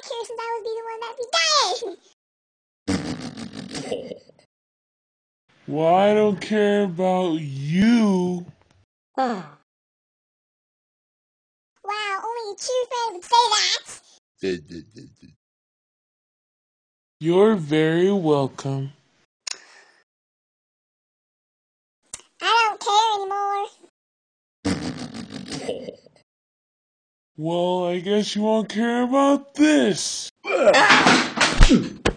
I care since I would be the one that'd be dying? Well, I don't care about you. Wow, only a true friend would say that. You're very welcome. I don't care anymore. Well, I guess you won't care about this.